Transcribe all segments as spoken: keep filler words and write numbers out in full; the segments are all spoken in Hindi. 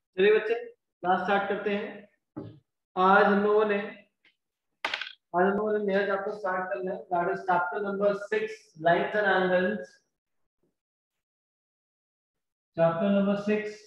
चलिए बच्चे क्लास स्टार्ट करते हैं। आज हम लोगों ने आज हम लोगों ने नया चैप्टर स्टार्ट करना है, that is chapter number six, lines and angles. Chapter number six,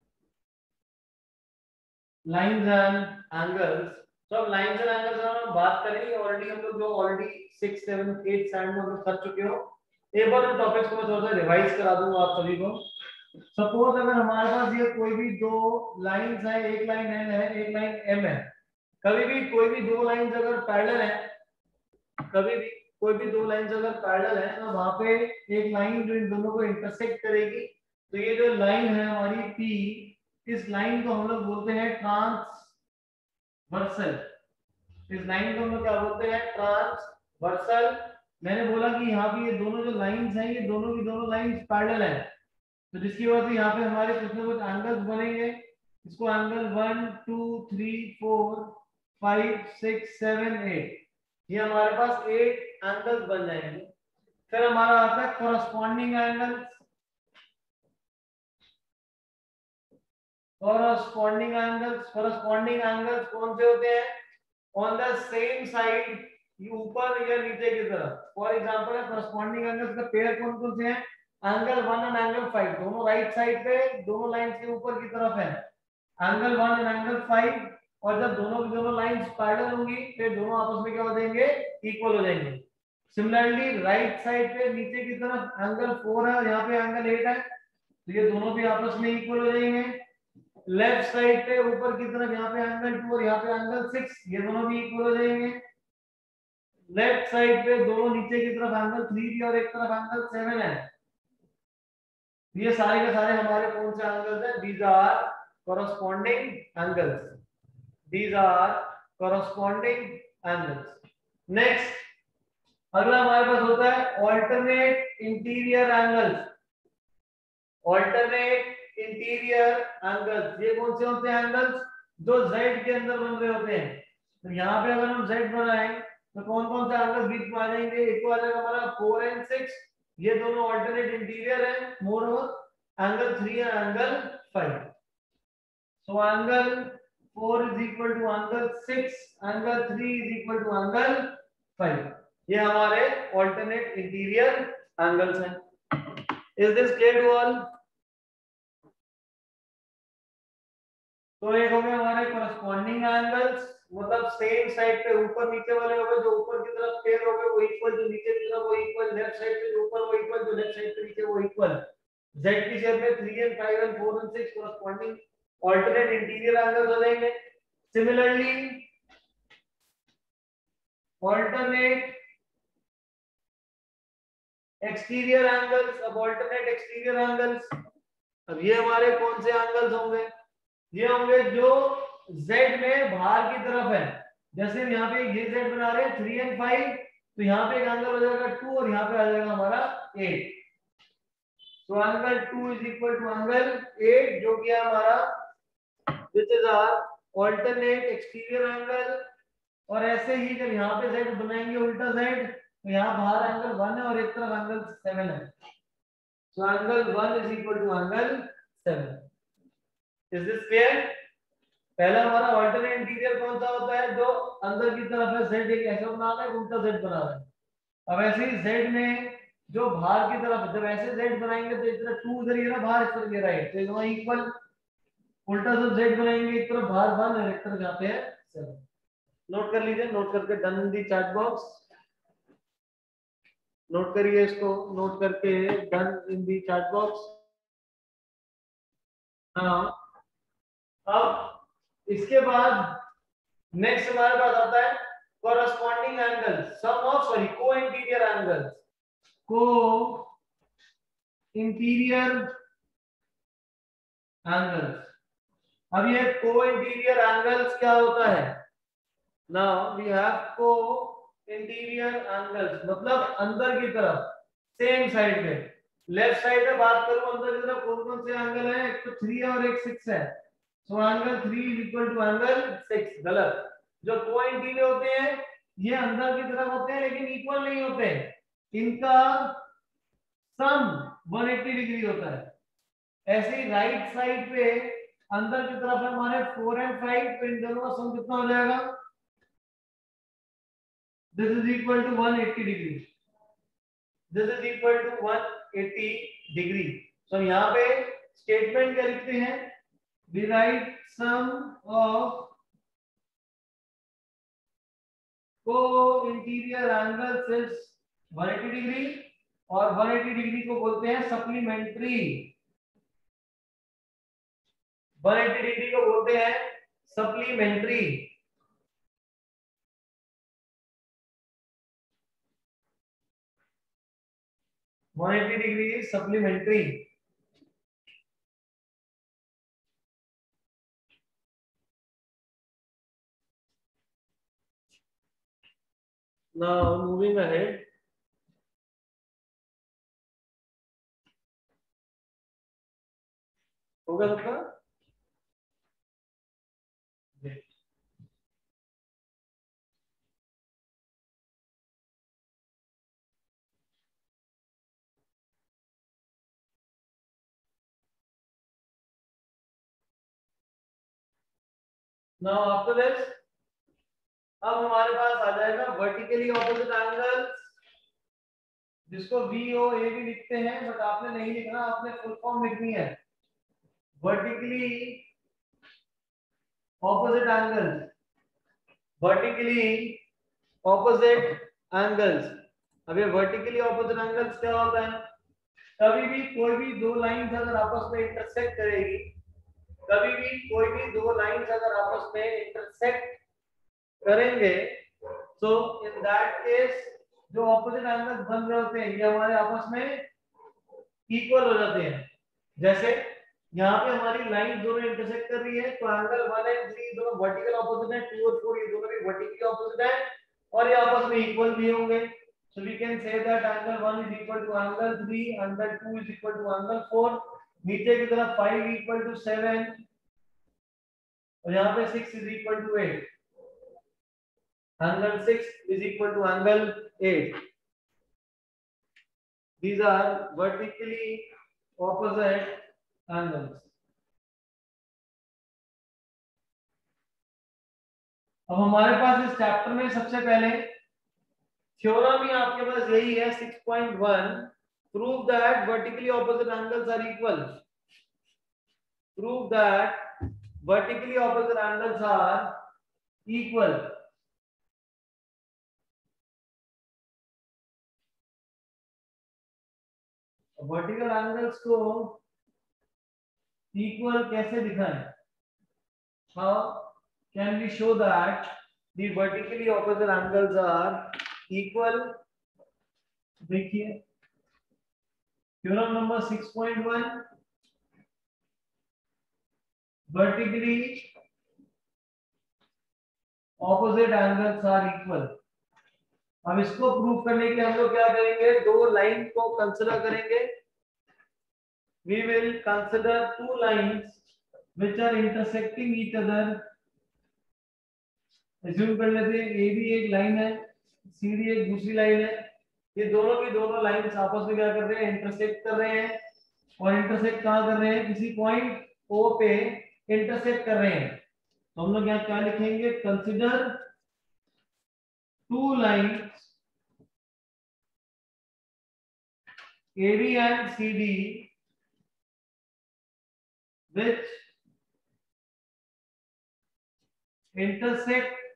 lines and angles. तो अब लाइन्स एंड एंगल्स में हम बात करेंगे। ऑलरेडी हम लोग जो already six seven eight stand में हम लोग कर चुके हो। एक बार उन टॉपिक्स को मैं थोड़ा सा रिवाइज करा दूंगा आप सभी को। सपोज अगर हमारे पास ये कोई भी दो लाइंस है, एक लाइन एन है, एक लाइन एम है। कभी भी कोई भी दो लाइंस अगर पैरेलल है, कभी भी कोई भी दो लाइंस अगर पैरेलल है तो वहां पे एक लाइन जो इन दोनों को इंटरसेक्ट करेगी। तो ये जो लाइन है हमारी पी, इस लाइन को हम लोग बोलते हैं ट्रांसवर्सल। इस लाइन को हम लोग क्या बोलते हैं? ट्रांसवर्सल। मैंने बोला कि यहाँ पे ये दोनों जो लाइंस हैं, ये दोनों की दोनों लाइंस पैरेलल है, तो जिसकी वजह से यहाँ पे हमारे कुछ ना कुछ एंगल्स बनेंगे। इसको angle one two three four five six seven eight, ये हमारे पास एट एंगल्स बन जाएंगे। फिर हमारा आता है corresponding angles. Corresponding angles corresponding angles कौन से होते हैं? ऑन द सेम साइड, ऊपर या नीचे की तरफ। फॉर एग्जांपल है कोरस्पॉन्डिंग एंगल्स का पेयर कौन कौन से हैं? Angle one and angle five, दोनों राइट साइड पे दोनों लाइंस के ऊपर की तरफ है। Angle one and angle five, और जब दोनों की दोनों लाइंस पैरेलल होंगी फिर दोनों आपस में क्या हो जाएंगे? इक्वल हो जाएंगे। सिमिलरली राइट साइड पे नीचे की तरफ एंगल फोर है और यहाँ पे एंगल एट है, तो ये दोनों भी आपस में इक्वल हो जाएंगे। लेफ्ट साइड पे ऊपर की तरफ यहाँ पे एंगल टू और यहाँ पे एंगल सिक्स, ये दोनों भी इक्वल हो जाएंगे। लेफ्ट साइड पे दोनों नीचे की तरफ एंगल थ्री भी और एक तरफ एंगल सेवन है। ये सारे के सारे हमारे कौन से एंगल्स हैं? These are corresponding angles. These are corresponding angles. Next, अगला हमारे पास होता है alternate interior angles. Alternate interior angles, ये कौन से होते हैं एंगल्स? जो जेड के अंदर बन रहे होते हैं। तो यहाँ पे अगर हम जेड बनाएं तो कौन कौन से एंगल्स बीच में आ जाएंगे? एक तो आ जाएगा हमारा फोर एंड सिक्स, ये दोनों ऑल्टरनेट इंटीरियर है। More over angle three and angle five. So angle four is equal to angle six, angle three is equal to angle five. ये हमारे ऑल्टरनेट इंटीरियर एंगल्स हैं। Is this clear to all? तो एक हो गए हमारे कोरस्पॉन्डिंग एंगल्स, मतलब सेम साइड पे ऊपर नीचे वाले हो गए, जो ऊपर की तरफ पेयर हो गए वो इक्वल, जो नीचे की तरफ वो इक्वल, लेफ्ट साइड पे जो ऊपर वो इक्वल, जो लेफ्ट साइड पे नीचे वो इक्वल। जेड की शेप में three and five and four and six corresponding alternate interior angles हो जाएंगे। Similarly alternate exterior angles. अब ऑल्टरनेट एक्सटीरियर एंगल्स, अब ये हमारे कौन से एंगल्स होंगे? ये होंगे जो z में बाहर की तरफ है। जैसे यहाँ पे ये z बना रहे हैं थ्री एंड फाइव, तो यहाँ पे एक एंगल हो जाएगा टू और यहाँ पे आ जाएगा हमारा eight. So angle two is equal to angle eight, जो कि है हमारा which is our alternate exterior angle. और ऐसे ही जब यहाँ पे z बनाएंगे उल्टा z, तो यहाँ बाहर एंगल वन है और एक तरफ एंगल सेवन है। So angle one is equal to angle seven. Is this clear? पहला हमारा ऑल्टरनेट इंटीरियर कौन सा होता है? जो अंदर की तरफ है z एक ऐसा बना रहा है, उल्टा z बना रहा है। अब ऐसे ही z में जो बाहर की तरफ, जब ऐसे z बनाएंगे तो इस तरफ टू इधर ये रहा बाहर, इस तरफ ये राइट, तो दोनों इक्वल। उल्टा जब z बनाएंगे एक तरफ बाहर वन और एक तरफ यहाँ पे है सेवन। नोट कर लीजिए, नोट करके done in the chat box. Note करिए इसको, नोट करके done in the chat box. हाँ, अब इसके बाद नेक्स्ट हमारे पास आता है corresponding angle, sum of sorry co interior angles. Co interior angles, अब ये को इंटीरियर एंगल्स क्या होता है? Now we have co interior angles, मतलब अंदर की तरफ सेम साइड पे। लेफ्ट साइड में बात करूं अंदर की तरफ कौन कौन से एंगल है? एक तो थ्री है और एक सिक्स है। So angle three is equal to angle six. गलत। जो को इंटीरियर होते हैं ये अंदर की तरफ होते हैं लेकिन इक्वल नहीं होते, इनका सम वन एटी डिग्री होता है। ऐसे ही राइट साइड पे अंदर की तरफ है हमारे फोर एंड फाइव, तो इन दोनों का सम कितना हो जाएगा? This is equal to one eighty degree, this is equal to one eighty degree. So यहाँ पे स्टेटमेंट क्या लिखते हैं? We write sum of co interior angles is one eighty degree, और वन एटी डिग्री को बोलते हैं सप्लीमेंट्री, वन एटी डिग्री को बोलते हैं supplementary. One eighty degree is supplementary. Now moving ahead, होगा सबका? Now after this, अब हमारे पास आ जाएगा वर्टिकली ऑपोजिट एंगल, जिसको वी ओ ए भी लिखते हैं, बट आपने नहीं लिखना, आपने फुल फॉर्म लिखनी है vertically opposite angles, vertically opposite angles. अब ये वर्टिकली ऑपोजिट एंगल्स क्या होता है? कभी भी कोई भी दो लाइंस अगर आपस में इंटरसेक्ट करेगी, कभी भी कोई भी दो लाइंस अगर आपस में इंटरसेक्ट करेंगे, तो इन दैट केस जो ऑपोजिट एंगल्स बन रहे होते हैं ये हमारे आपस में इक्वल हो जाते हैं। जैसे यहाँ पे हमारी लाइन दोनों इंटरसेक्ट कर रही है, तो एंगल वन एंड थ्री दोनों वर्टिकल ऑपोजिट है, टू और फोर ये दोनों भी वर्टिकली ऑपोजिट है, और ये आपस में इक्वल भी होंगे। So we can say that angle one is equal to angle three, angle two is equal to angle four, नीचे की तरफ फाइव इक्वल टू सेवन, और यहाँ पे six is equal to eight, angle six is equal to angle eight. These are vertically opposite angles. अब हमारे पास इस चैप्टर में सबसे पहले थ्योरम ही आपके पास यही है six point one, prove that vertically opposite angles are equal, prove that vertically opposite angles are equal. Vertical angles को इक्वल कैसे दिखाएं? How can we show that the vertically opposite angles are equal? देखिए theorem number six point one, vertically opposite angles are equal. अब इसको प्रूव करने के लिए हम लोग क्या करेंगे? दो लाइन को कंसीडर करेंगे। We will consider two lines which are intersecting each other. Assume कर लेते हैं A भी एक लाइन है, C D एक दूसरी लाइन है, ये दोनों की दोनों लाइंस आपस में क्या कर रहे हैं? इंटरसेक्ट कर रहे हैं, और इंटरसेक्ट कहाँ कर रहे हैं? किसी पॉइंट O पे इंटरसेक्ट कर रहे हैं। तो हम लोग यहाँ क्या लिखेंगे? Consider two lines A D and C D which intersect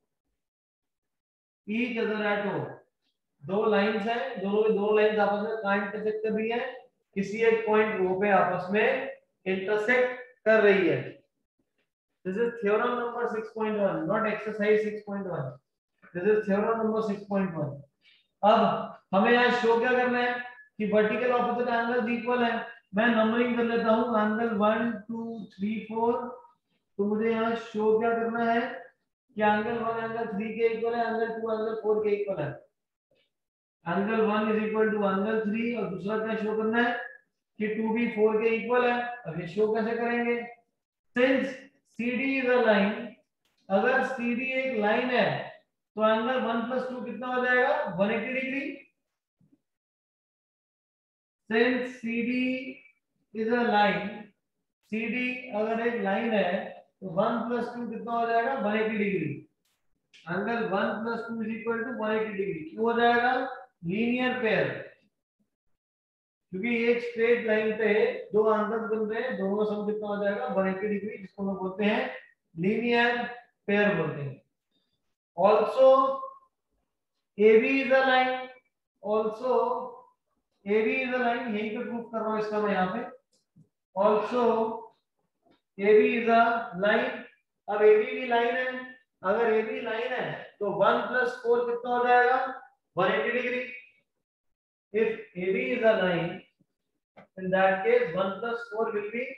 each other at O. दो लाइंस हैं, दोनों दोनों लाइंस आपस में कहां इंटरसेक्ट कर रही है? किसी एक पॉइंट O पे आपस में इंटरसेक्ट कर रही है। This is theorem number six point one, not exercise six point one. This is theorem number six point one. अब हमें यहाँ शो क्या करना है कि वर्टिकल ऑपोजिट एंगल्स इक्वल है। मैं नंबरिंग कर लेता हूँ, angle one two three four. तो मुझे यहाँ शो क्या करना है कि एंगल वन एंगल थ्री के इक्वल है, एंगल टू एंगल फोर के इक्वल है। Angle one is equal to angle three, और दूसरा क्या शो करना है कि टू भी फोर के इक्वल है। अब ये शो कैसे करेंगे? Since CD is a line, अगर सीडी एक लाइन है तो एंगल वन प्लस टू कितना हो जाएगा? One eighty degree. Since C D is a line, C D अगर एक लाइन है तो वन प्लस टू कितना हो जाएगा one eighty degree. Angle one plus two is equal to one eighty degree क्यों हो जाएगा लीनियर पेयर, क्योंकि एक स्ट्रेट लाइन पे दो एंगल्स बन रहे हैं, दोनों का सम कितना हो जाएगा वन एटी डिग्री, जिसको हम बोलते हैं लीनियर पेयर बोलते हैं। Also A B is a line, also A B is a line, यही पे प्रूफ कर रहा हूँ इसका मैं यहाँ पे। Also A B is a line, अब A B भी लाइन है, अगर A B लाइन है तो वन प्लस फोर कितना हो जाएगा one eighty degree. If A B is a line, in that case one plus four will be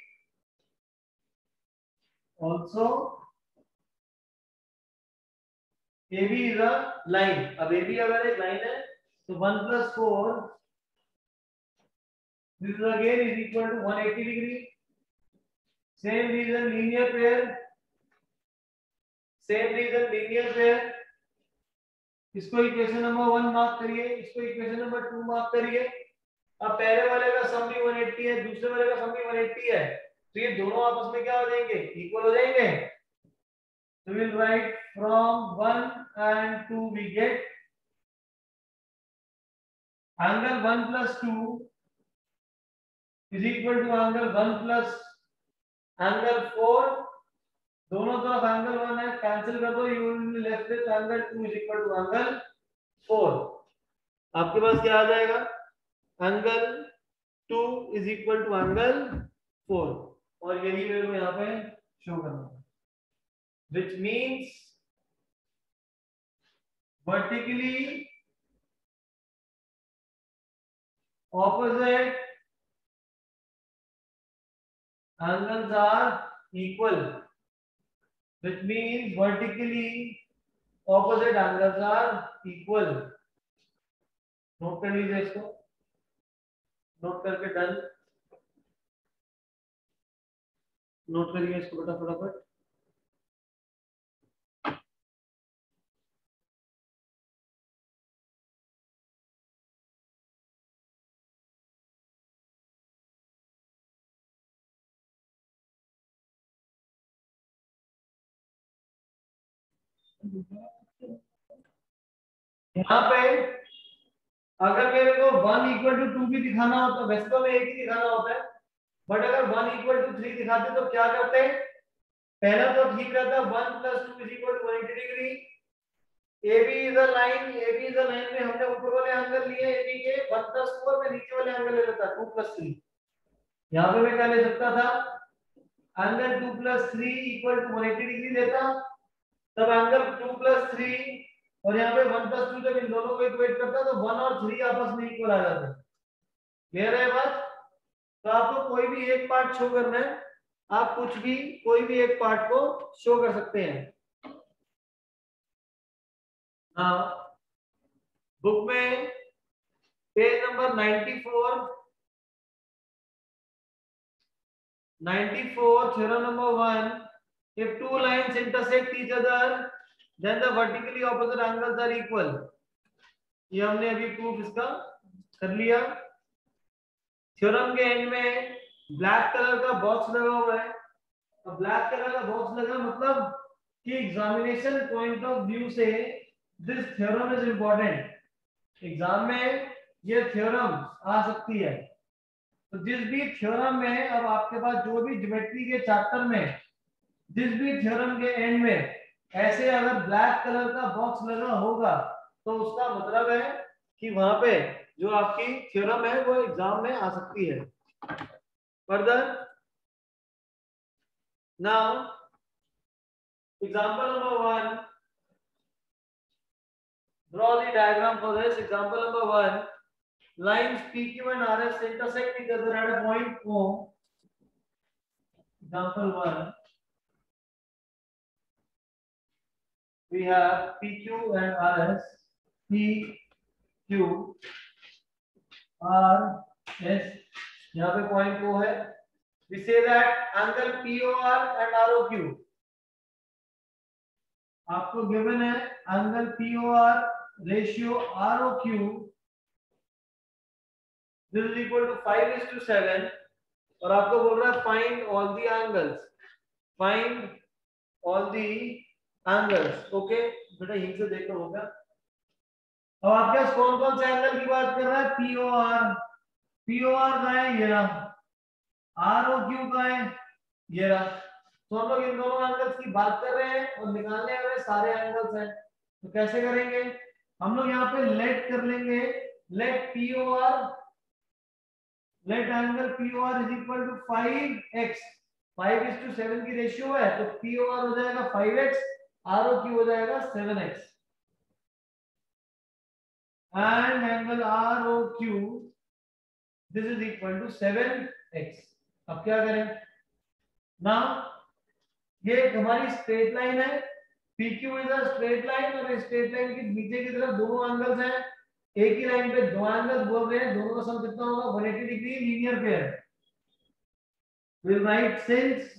also A B is a line। अब A B अगर एक लाइन है तो one plus four, this is again is equal to one eighty degree। Same reason linear pair, same reason linear pair। इसको इक्वेशन नंबर वन मार्क करिए, इसको इक्वेशन नंबर टू मार्क करिए। अब पहले वाले का सम भी वन एटी है, दूसरे वाले का सम भी वन एटी है, तो ये दोनों आपस में क्या हो जाएंगे इक्वल हो जाएंगे। So we'll write from one and two we get angle one plus two is equal to angle one plus angle four, दोनों तरफ एंगल वन है, कैंसिल कर दो, you will be left with angle two is equal to angle four. आपके पास क्या आ जाएगा angle two is equal to angle four, और यही मेरे को यहाँ पे शो करना है, which means vertically opposite angles are equal, which means vertically opposite angles are equal। Note कर लीजिए इसको, नोट करके डन, नोट करिए इसको बेटा फटाफट। यहाँ पे अगर मेरे को वन इक्वल टू टू भी दिखाना होता, वैसे तो मैं एक ही दिखाना होता है, बट अगर वन इक्वल टू थ्री दिखाते तो क्या करते हैं, पहला तो ठीक रहता one plus two is equal to one eighty degree. A B is a line, A B is a line में हमने ऊपर वाले एंगल लिए A B के, वन प्लस फोर में नीचे वाले एंगल ले लेता टू प्लस थ्री। यहाँ पे मैं क्या ले सकता था angle two plus three equal to one eighty degree लेता, तब एंगल टू प्लस थ्री और यहाँ पे वन प्लस टू जब इन दोनों को इक्वेट करता तो वन और थ्री आपस में इक्वल आ जाते। क्लियर है बात? तो आपको कोई भी एक पार्ट शो करना है, आप कुछ भी कोई भी एक पार्ट को शो कर सकते हैं। हाँ, बुक में page number ninety four, ninety four theorem number one, if two lines intersect each other then the vertically opposite angles are equal। ये हमने अभी प्रूफ इसका कर लिया। थ्योरम के एंड में ब्लैक कलर का बॉक्स लगा हुआ है। अब ब्लैक कलर का बॉक्स लगा मतलब कि एग्जामिनेशन पॉइंट ऑफ व्यू से this theorem is important. Exam में ये थ्योरम आ सकती है, तो जिस भी थ्योरम में अब आपके पास जो भी ज्योमेट्री के चैप्टर में जिस भी थ्योरम के एंड में ऐसे अगर ब्लैक कलर का बॉक्स लगा होगा तो उसका मतलब है कि वहां पे जो आपकी थ्योरम है वो एग्जाम में आ सकती है। Further now example number one, draw the diagram for this। example number one, lines P Q and R S intersect each other at a point O। example one, we have P Q and R S, P Q R S, यहाँ पे पॉइंट O है। we say that angle P O R and R O Q, आपको गिवन है angle P O R ratio R O Q, this is equal to five is to seven। और आपको बोल रहा है find all the angles, find all the angles. Okay बेटा यहीं से देखो होगा। अब आपके पास कौन कौन से एंगल की बात कर रहा है? पीओआर, पीओआर का है ये रहा, आर ओ क्यू का है ये रहा। तो हम लोग इन दोनों एंगल्स की बात कर रहे हैं और निकालने वाले सारे एंगल्स हैं। तो कैसे करेंगे हम लोग? यहाँ पे लेट कर लेंगे, let POR, let angle POR is equal to five x, five is to seven की रेशियो है तो पीओआर हो जाएगा फाइव एक्स, आरओ क्यू हो जाएगा seven x, and angle R O Q this is equal to seven x. अब क्या करें ना, ये हमारी स्ट्रेट लाइन है, P Q is a straight line और स्ट्रेट लाइन के नीचे की तरफ दोनों एंगल्स हैं, एक ही लाइन पे दो एंगल्स बोल रहे हैं, दोनों का सम कितना होगा? One eighty degree linear pair. We'll write since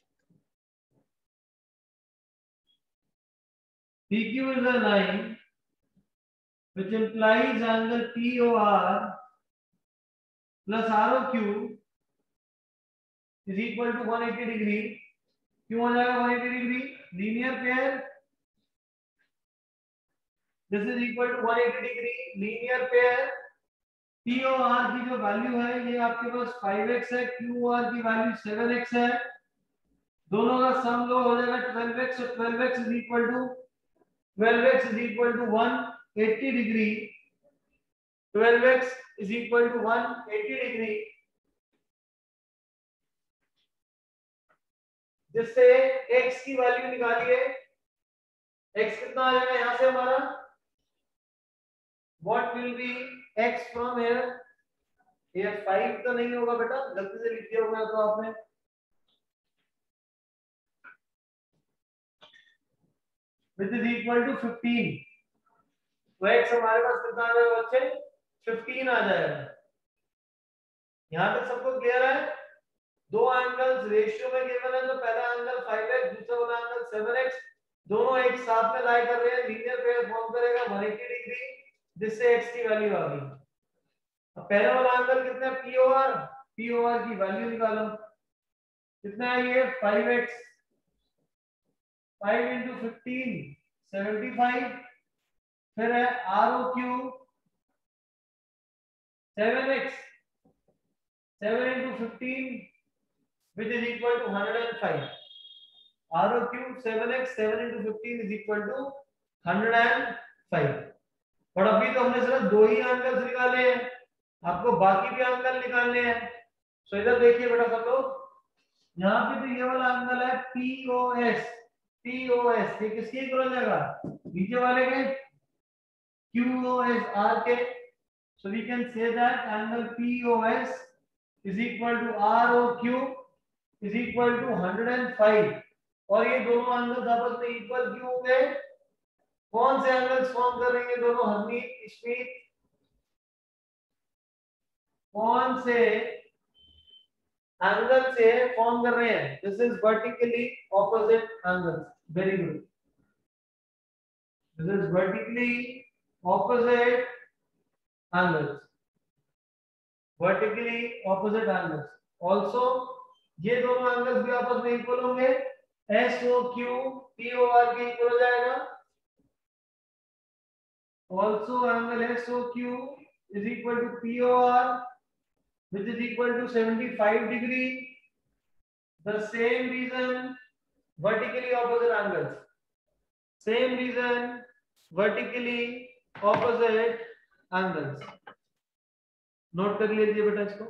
P Q is a line which implies angle P O R plus R O Q is equal to one eighty degree. क्यों हो जाएगा one eighty degree? Linear pair, this is equal to one eighty degree linear pair. P O R की जो वैल्यू है ये आपके पास फाइव एक्स है, Q O R की वैल्यू सेवन एक्स है, दोनों का सम लो हो जाएगा ट्वेल्व एक्स, और twelve x is equal to twelve x is equal to one eighty degree, twelve x is equal to one eighty degree, जिससे x की वैल्यू निकालिए। x कितना आ जाएगा यहां से हमारा? What will be x from here? ये फाइव तो नहीं होगा बेटा, गलती से लिख दिया होगा तो आपने। Which is equal to fifteen, तो x हमारे पास कितना आ जाएगा बच्चे? फिफ्टीन आ जाएगा। यहां तक सबको क्लियर है? दो एंगल्स रेशियो में गिवन है, तो पहला एंगल फाइव एक्स, दूसरा वाला एंगल सेवन एक्स, दोनों एक साथ में लाई कर रहे हैं, लीनियर पेयर फॉर्म करेगा वन एटी डिग्री, जिससे x की वैल्यू आ गई। अब पहला वाला एंगल कितना है? P O R, P O R की वैल्यू निकालो, कितना है ये? Five x, five into fifteen seventy five, फिर है R O Q seven x, seven into fifteen which is equal to one hundred five, R O Q seven x, seven into fifteen is equal to one hundred five. और अभी तो हमने सिर्फ दो ही एंगल्स निकाले हैं, आपको बाकी भी एंगल निकालने हैं। सो इधर देखिए बेटा सब लोग, यहाँ पे तो ये वाला एंगल है P O S, P O S ये किसके इक्वल हो जाएगा? नीचे वाले के, Q O S R के। So we can say that angle P O S is equal to R O Q is equal to one hundred five. और ये दोनों एंगल्स आपस में इक्वल क्यों होंगे? कौन से एंगल्स फॉर्म करेंगे दोनों? हरमीत, इश्मीत, कौन से एंगल से फॉर्म कर रहे हैं? This is vertically opposite angles. Very good, this is vertically opposite angles, vertically opposite angles. Also ये दोनों एंगल्स भी आपस में इक्वल होंगे, S O Q P O R के इक्वल हो जाएगा। Also angle S O Q is equal to P O R which is equal to seventy-five degree. The same reason vertically opposite angles, same reason vertically opposite angles। Note कर लीजिए बेटा, इसको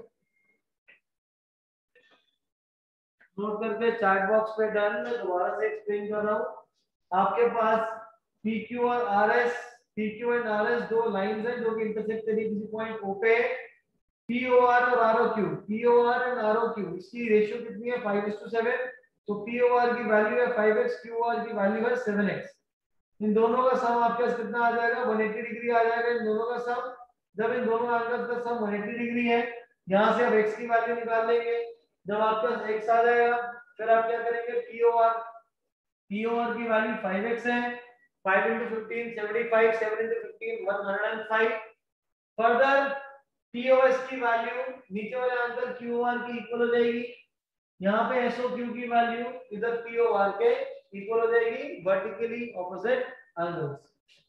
नोट करके चैट बॉक्स पे डन। मैं दोबारा से एक्सप्लेन कर रहा हूं। आपके पास P Q और R S, P Q and R S दो लाइंस हैं जो कि इंटरसेक्ट करेगी किसी पॉइंट O पे। P O R और R O Q, P O R एंड R O Q इसकी रेशियो कितनी है? Five is to seven. तो P O R की वैल्यू है five x, Q O R की वैल्यू है सेवन एक्स। इन दोनों का सम आपके पास कितना आ जाएगा? वन एटी डिग्री आ जाएगा इन दोनों का सम। जब इन दोनों एंगल्स का सम वन एटी डिग्री है, यहां से आप x की वैल्यू निकाल लेंगे। जब आपके पास x आ जाएगा, फिर आप क्या करेंगे? P O R, P O R की वैल्यू फाइव एक्स है, five into fifteen seventy five, seven into fifteen one hundred five. Further POS की वैल्यू नीचे वाले आंसर क्यूआर की इक्वल हो जाएगी, यहाँ पे एसओक्यू की वैल्यू इधर पीओआर के इक्वल हो जाएगी, vertically opposite angles.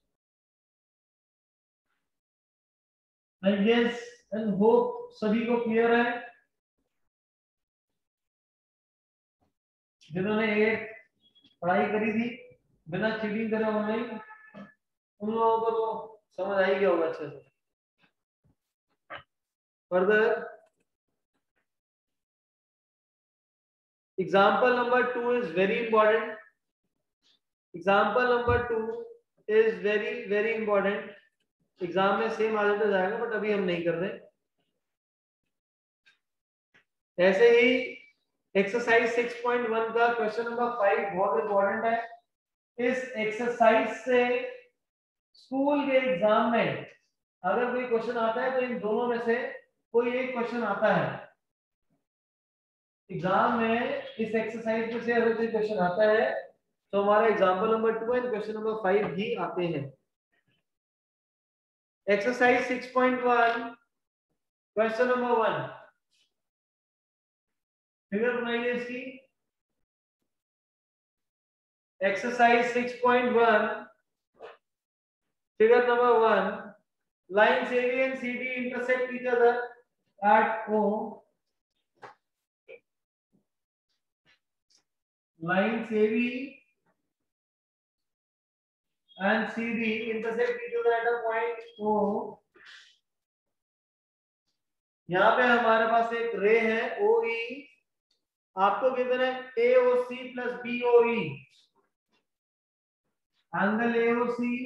I guess and hope सभी को क्लियर है। जिन्होंने एट पढ़ाई करी थी बिना चीटिंग करे ऑनलाइन, उन लोगों को तो समझ आ ही गया होगा अच्छे से। Further example number two is very important. Example number two is very very important. Exam में सेम आ जाएगा बट अभी हम नहीं कर रहे। ऐसे ही एक्सरसाइज सिक्स पॉइंट वन का क्वेश्चन नंबर फाइव बहुत इंपॉर्टेंट है। इस एक्सरसाइज से स्कूल के एग्जाम में अगर कोई क्वेश्चन आता है तो इन दोनों में से कोई एक क्वेश्चन आता है। एग्जाम में इस एक्सरसाइज में से अगर कोई क्वेश्चन आता है तो हमारा example number two and question number five भी आते हैं। Exercise six point one question number one, figure बनाइए इसकी। Exercise six point one figure number one, lines A B and C D intersect each other at O. Lines A B and C D intersect each other at a point O. यहाँ पे हमारे पास एक रे है O E, आपको गिवन है A O C plus B O E। Angle A O C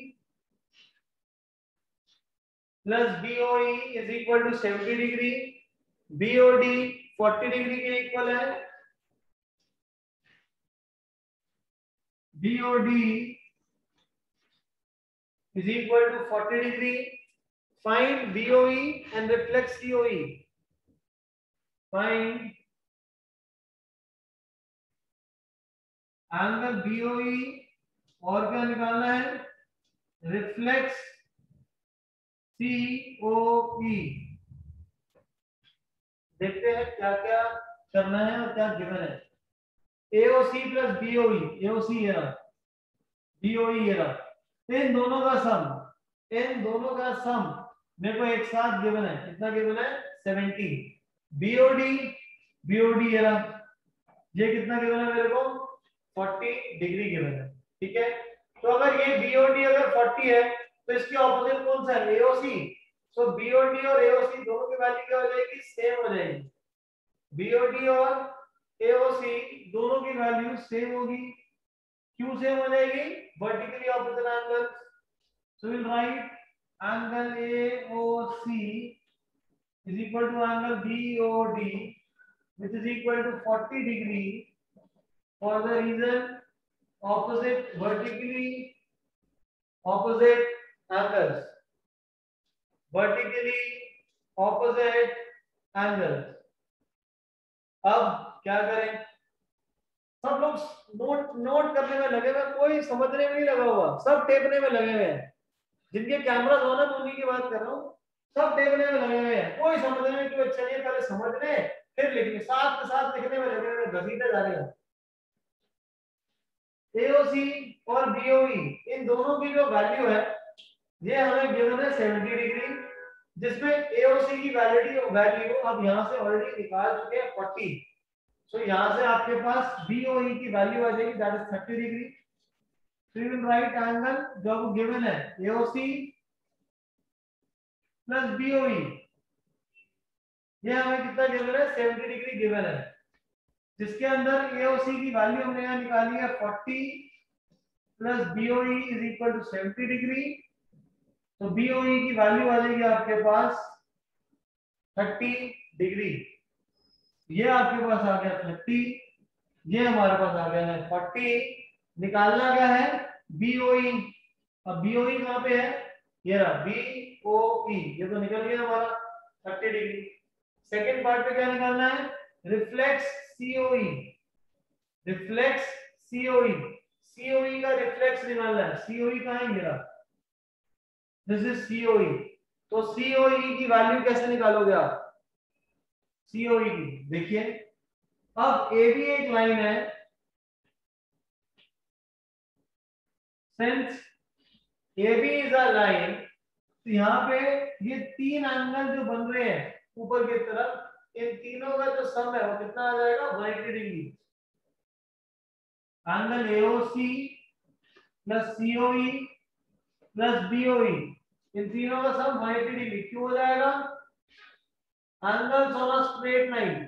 plus B O E is equal to seventy degree, B O D forty degree के इक्वल है। B O D is equal to forty degree. Find B O E and reflect C O E. Find angle B O E और क्या निकालना है, reflects C O E। देखते हैं क्या क्या करना है और क्या गिवन है। A O C plus B O E, A O C ये रहा, B O E ये रहा, इन दोनों का सम, इन दोनों का सम मेरे को एक साथ गिवन है। कितना गिवन है, seventy. B O D B O D ये रहा, ये कितना गिवन है मेरे को, फोर्टी डिग्री गिवन है। ठीक है, तो अगर ये B O D अगर फोर्टी है तो इसके ऑपोजिट कौन सा है, A O C। So B O D और A O C दोनों की वैल्यू क्या हो जाएगी, सेम हो जाएगी। B O D और A O C दोनों की वैल्यू सेम होगी। क्यों सेम हो जाएगी, vertically opposite angle. So will write angle A O C is equal to angle B O D which is equal to forty degree for the reason opposite vertically opposite angles, vertically opposite angles। अब क्या करें, सब लोग नोट नोट करने में लगे हुए, कोई समझने में नहीं लगा हुआ, सब टेपने में लगे हुए हैं। जिनके कैमरास हो ना तो उन्हीं की बात कर रहा हूँ, सब टेपने में लगे हुए हैं, कोई समझने में क्यों, चलिए पहले समझ ले फिर लिखने, साथ में साथ लिखने में लगे हुए, घसीटे जा रहे हैं। A O C और B O E इन दोनों की जो वैल्यू है ये हमें गिवन है सेवेंटी डिग्री, जिसमें A O C की वैलिडी वैल्यू अब यहाँ से ऑलरेडी निकाल चुके हैं फोर्टी। सो यहाँ से आपके पास B O E की वैल्यू आ जाएगी that is thirty degree. So you will write angle जो आपको गिवन है A O C plus B O E, ये हमें कितना गिवन है, सेवेंटी डिग्री गिवन है, जिसके अंदर A O C की वैल्यू हमने यहाँ निकाली है forty plus B O E is equal to seventy degree. तो B O E की वैल्यू आ जाएगी आपके पास थर्टी डिग्री। ये आपके पास आ गया थर्टी, ये हमारे पास आ गया है फोर्टी। निकालना क्या है, B O E। अब B O E कहाँ पे है, ये रहा B O E, ये तो निकल गया हमारा थर्टी डिग्री। सेकेंड पार्ट पे क्या निकालना है, reflex C O E, reflex C O E, C O E का रिफ्लेक्स निकालना है। C O E कहाँ है, ये रहा, this is C O E। तो सीओई की वैल्यू कैसे निकालोगे आप? सीओई की देखिए, अब ए भी एक लाइन है, since A B is a line, तो यहाँ पे ये तीन एंगल जो बन रहे हैं ऊपर की तरफ, इन तीनों का जो सम है वो कितना आ जाएगा? एक सौ अस्सी डिग्री। Angle AOC plus COE plus BOE, इन तीनों का सम एक सौ अस्सी डिग्री क्यों हो जाएगा? Angles on a straight line,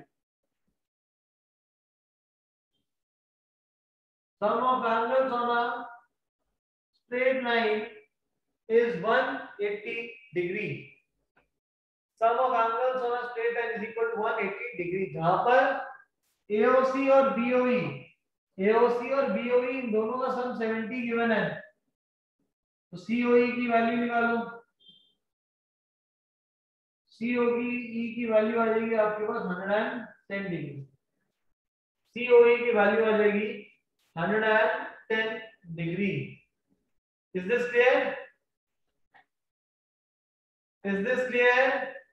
sum of angles on a straight line is one hundred eighty degree. Sum of angles on a straight line is equal to one hundred eighty degree, जहां पर A O C और B O E, A O C और B O E इन दोनों का सम सत्तर गिवन है, तो C O E की वैल्यू निकालो। C O E की वैल्यू आ जाएगी आपके पास एक सौ दस डिग्री, C O E की वैल्यू आ जाएगी एक सौ दस degree. Is this clear? Is this clear?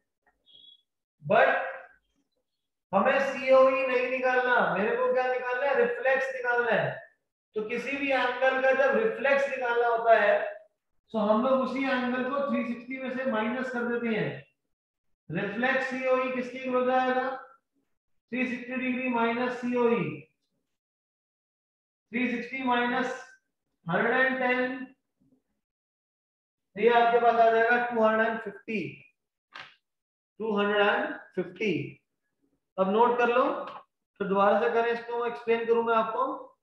But हमें सीओई नहीं निकालना, मेरे को क्या निकालना है? रिफ्लेक्स निकालना है। तो किसी भी एंगल का जब रिफ्लेक्स निकालना होता है तो हम लोग उसी एंगल को तीन सौ साठ में से माइनस कर देते हैं। रिफ्लेक्स सीओई किसकी हो जाएगा? तीन सौ साठ डिग्री माइनस सीओई, तीन सौ साठ माइनस एक सौ दस, ये आपके पास आ जाएगा दो सौ पचास, दो सौ पचास। अब नोट कर लो, तो दोबारा से करें इसको, एक्सप्लेन करूं मैं आपको।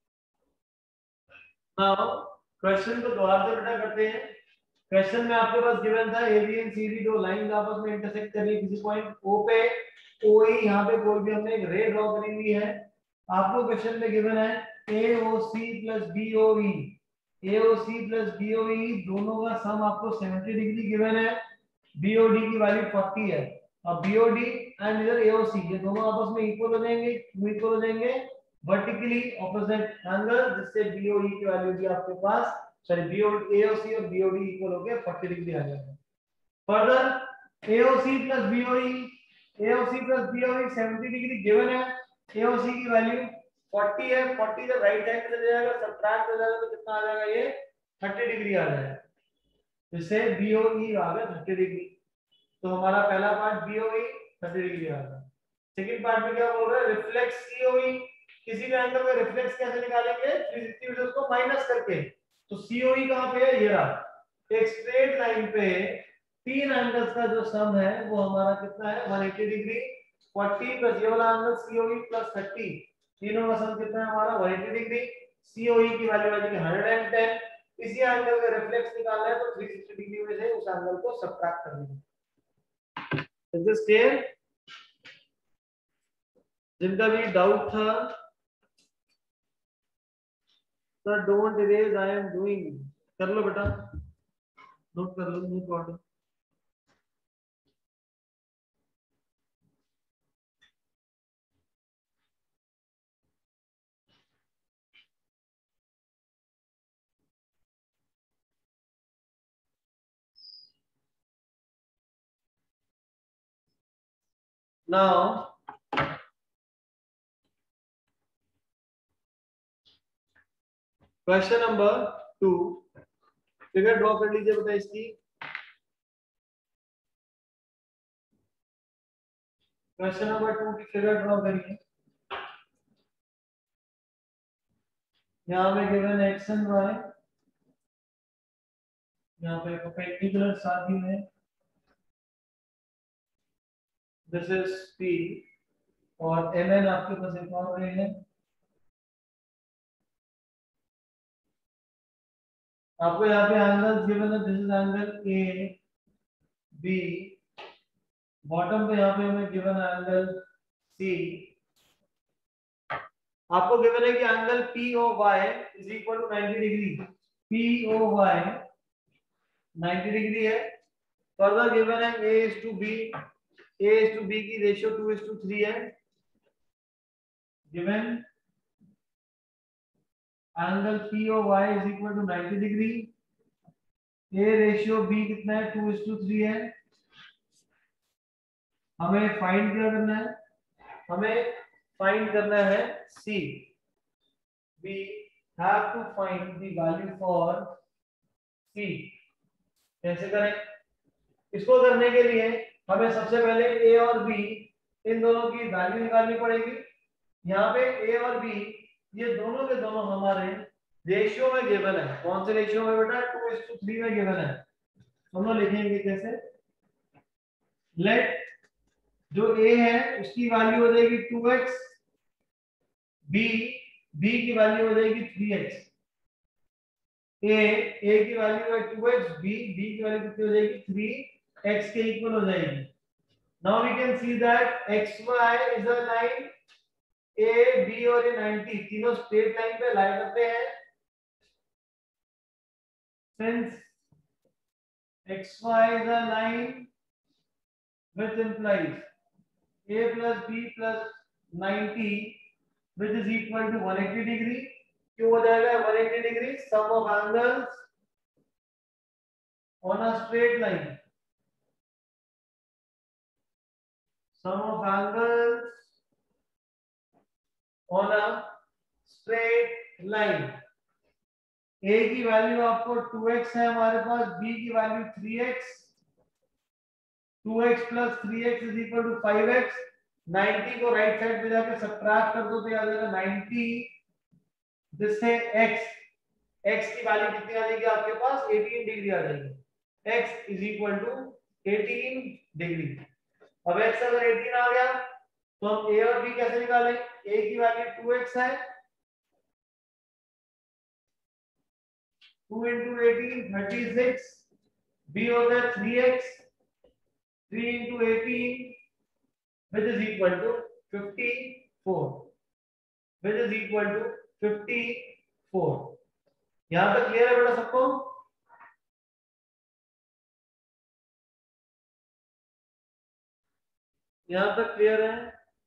नाउ क्वेश्चन को दोबारा से बेटा करते हैं। क्वेश्चन में आपके पास गिवन था A B and C D दो लाइन आपस में इंटरसेक्ट कर रही किसी पॉइंट ओ पे, ओ ई यहाँ पे कोई भी हमने एक रे ड्रॉ करी हुई है। आपको क्वेश्चन में गिवन है A O C plus B O E, A O C plus B O E दोनों का सम आपको सत्तर डिग्री गिवन है, बी ओ डी की वैल्यू चालीस है। अब B O D एंड इधर A O C ये दोनों आपस में इक्वल हो जाएंगे, क्यों इक्वल हो जाएंगे? वर्टिकली ऑपोजिट एंगल, जिससे B O E की वैल्यू भी आपके पास, sorry B O A O C और B O D इक्वल हो गए, चालीस डिग्री आ जाएगा। Further A O C plus B O E, A O C plus B O E सत्तर डिग्री गिवन है, A O C की वैल्यू चालीस है, चालीस जब राइट हैंड चले जाएगा सब्ट्रैक्ट हो जाएगा तो कितना आ जाएगा? ये तीस डिग्री आ जाएगा, इससे B O E आ गया तीस डिग्री। तो हमारा पहला पार्ट B O E तीस डिग्री आ गया। सेकंड पार्ट में क्या बोल रहा है? रिफ्लेक्स C O E, किसी भी एंगल का रिफ्लेक्स कैसे निकालेंगे? तीन सौ साठ में उसको माइनस करके। तो C O E कहां पे है? ये रहा। एक स्ट्रेट लाइन पे तीन एंगल्स का जो सम है वो हमारा कितना है? एक सौ अस्सी डिग्री, चालीस प्लस ये वाला angle C O E plus तीस, तीनों का सम कितना है हमारा? एक सौ अस्सी डिग्री। C O E की वैल्यू आ जाएगी एक सौ दस। इसी एंगल का रिफ्लेक्स निकालना है तो तीन सौ साठ डिग्री में से उस एंगल को सब्ट्रैक्ट कर देना। Is this clear? जिनका भी डाउट था, sir don't erase, I am doing, कर लो बेटा, नोट कर लो, no problem. Now question number two, figure draw कर लीजिए बेटा इसकी। क्वेश्चन नंबर टू की फिगर ड्रॉ करिए। यहाँ पे गिवन है एक्स एंड वाई, यहाँ पे परपेंडिकुलर साथ ही में, दिस इज P और एम एन आपके पास एक और रे है। आपको यहाँ पे एंगल्स गिवन है, this is angle A B, bottom पे यहाँ पे हमें गिवन है एंगल सी। आपको गिवन है कि angle P O Y is equal to नब्बे डिग्री, P O Y नब्बे डिग्री है। फर्दर गिवन है A is to B, A is to B की ratio two is to three है। Given angle P O Y is equal to नब्बे डिग्री, A रेशियो B कितना है? टू is to थ्री है। हमें फाइंड क्या करना है, हमें फाइंड करना है c, we have to find the value for c। कैसे करें, इसको करने के लिए हमें सबसे पहले a और b इन दोनों की वैल्यू निकालनी पड़ेगी। यहाँ पे a और b ये दोनों के दोनों हमारे रेशियो में गिवन है। कौन से रेशियो में बेटा, टू इज टू थ्री में गिवन है। हम लोग लिखेंगे कैसे, लेट जो a है उसकी वैल्यू हो जाएगी टू एक्स, b b की वैल्यू हो जाएगी थ्री एक्स, a a की वैल्यू है टू एक्स, b b की वैल्यू कितनी हो जाएगी थ्री एक्स के इक्वल हो जाएगी। Now we can see that xy is a line, a b और ये नाइंटी तीनों स्ट्रेट लाइन पे लाई करते हैं। Since xy is a line which implies a plus b plus ninety which is equal to one eighty degree, क्यों हो जाएगा one eighty degree, sum of angles on a straight line, sum of angles on a straight line। a की वैल्यू आपको टू एक्स है हमारे पास, b की value three x, two x plus three x is equal to five x. Ninety को राइट साइड पे जाके सब्ट्रैक्ट कर दो तो आ जाएगा नाइंटी, जिससे x x की वैल्यू कितनी आ जाएगी आपके पास, एटीन डिग्री आ जाएगी। x is equal to eighteen degree. अब x अगर एटीन आ गया तो हम a और b कैसे निकालें, a की वैल्यू टू एक्स है, two into eighteen thirty six, b होता है three x, three into eighteen which is equal to fifty four, which is equal to fifty four. यहां तक क्लियर है बेटा सबको, यहां तक क्लियर है।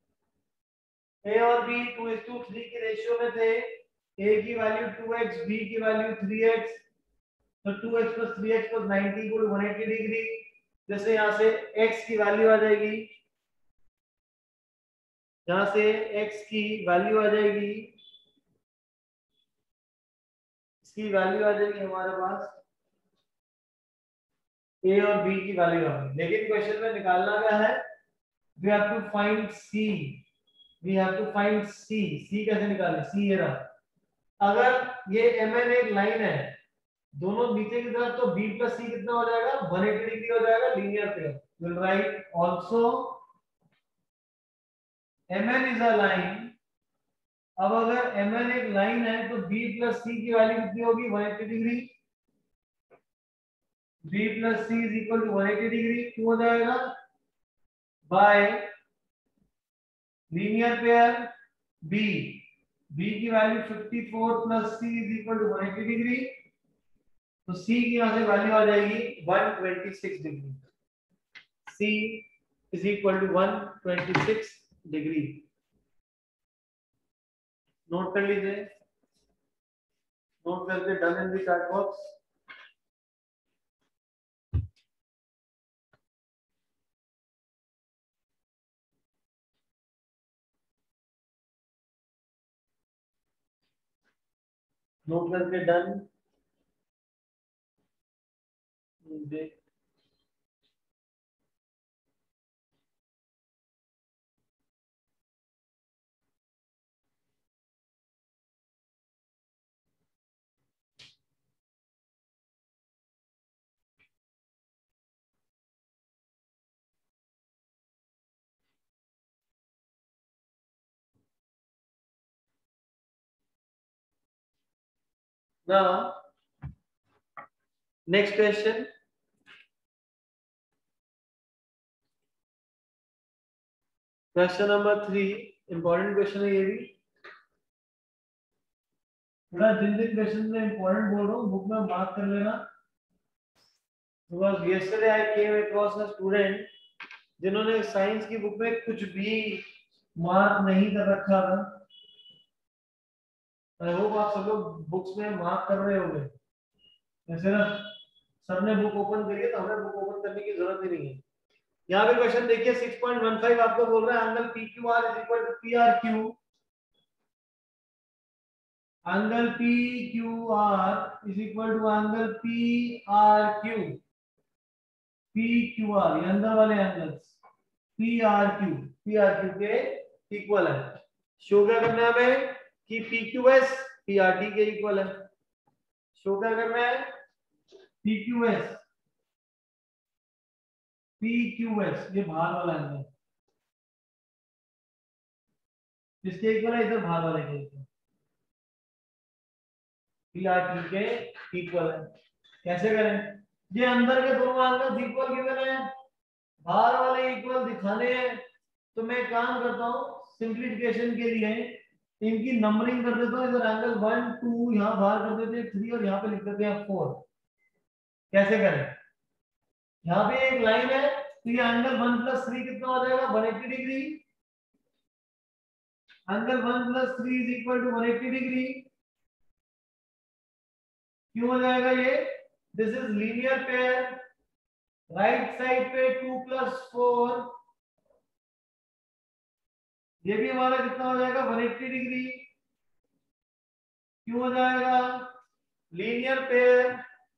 a और b two is two three की रेशियो में थे, a की वैल्यू टू एक्स, b की वैल्यू थ्री एक्स, तो two x plus three x plus ninety equal one eighty degree. जैसे यहां से x की वैल्यू आ जाएगी, यहां से x की वैल्यू आ जाएगी, इसकी वैल्यू आ जाएगी हमारे पास, a और b की वैल्यू आ गई। लेकिन क्वेश्चन में निकालना क्या है, we have to find c, we have to find c। c कैसे निकालें, c ये रहा। अगर ये mn एक लाइन है, दोनों नीचे की तरफ, तो b plus c कितना हो जाएगा, वन एटी डिग्री हो जाएगा, linear pair. Will write also mn is a line। अब अगर mn एक लाइन है तो b plus c की वैल्यू कितनी होगी, one eighty degree, b plus c is equal to one eighty degree, क्यों हो जाएगा, by linear pair b, b की value fifty four plus c is equal to one eighty degree, तो c की यहां से वैल्यू आ जाएगी one twenty six degree, c is equal to one twenty six degree. Note कर लीजिए, नोट करके done in the chat box. Note करके डन देख। Now, next question. Question number three, important question है ये भी। थोड़ा जिन जिन क्वेश्चन में इंपॉर्टेंट बोल रहा हूँ बुक में मार्क कर लेना। Because yesterday I came across a student जिन्होंने साइंस की बुक में कुछ भी मार्क नहीं कर रखा था। आई होप आप सब लोग बुक्स में मार्क कर रहे होंगे। ऐसे ना सबने बुक ओपन करी है तो हमें बुक ओपन करने की जरूरत ही नहीं है। यहाँ पे क्वेश्चन देखिए सिक्स पॉइंट वन फाइव आपको बोल रहा है angle P Q R is equal to P R Q, angle P Q R is equal to angle P R Q, P Q R ये अंदर वाले angles P R Q, P R Q के इक्वल है। शो क्या करना है हमें कि P Q S P R T के इक्वल है। शो क्या करना है P Q S P Q S ये बाहर वाला एंगल किसके इक्वल है, इधर बाहर वाले के इक्वल, पी आर टी के इक्वल है। कैसे करें, ये अंदर के दोनों एंगल्स इक्वल गिवन है, बाहर वाले इक्वल दिखाने हैं, तो मैं काम करता हूँ सिंप्लीफिकेशन के लिए इनकी नंबरिंग कर देता हूँ। इधर एंगल वन टू यहाँ बाहर कर देते हैं थ्री और यहाँ पे लिख देते हैं फोर। कैसे करें, यहाँ पे एक लाइन है तो ये एंगल वन प्लस थ्री कितना हो जाएगा one eighty degree, angle one plus three is equal to one eighty degree. क्यों हो जाएगा ये, this is linear pair, right side पे टू प्लस फोर, ये भी हमारा कितना हो जाएगा वन एट्टी डिग्री। क्यों हो जाएगा, linear pair.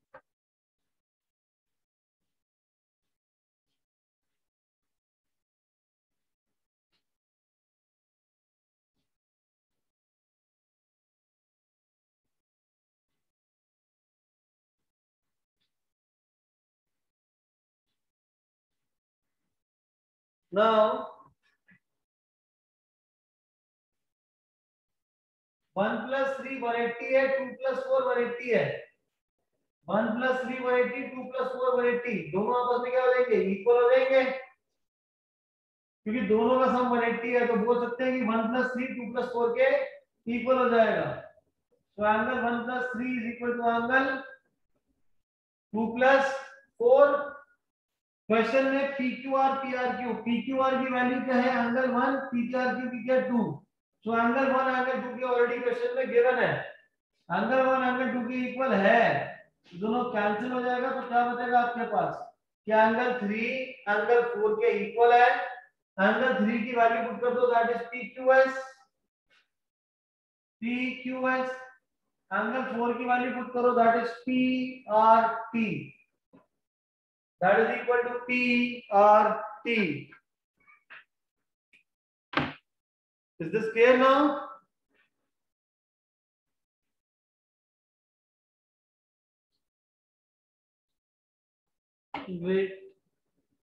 Now one plus three one eighty है, two plus four one eighty है, one plus three one eighty, two plus four one eighty, दोनों आपस में क्या हो जाएंगे इक्वल हो जाएंगे, क्योंकि दोनों का सम वन एट्टी है तो बोल सकते हैं कि one plus three two plus four के इक्वल हो जाएगा। तो angle one plus three is equal to angle two plus four. Question में P Q R P R Q, P Q R की वैल्यू क्या है angle one, P Q R Q की क्या टू। तो एंगल वन एंगल टू की ऑलरेडी क्वेश्चन में गिवन है, एंगल वन एंगल टू की इक्वल है, दोनों कैंसिल हो जाएगा तो क्या बचेगा आपके पास, क्या एंगल थ्री एंगल फोर के इक्वल है, एंगल थ्री की वैल्यू पुट कर दो that is P Q S, P Q S, angle four की वैल्यू पुट करो that is P R T, that is equal to P R T. Is this clear now? Wait.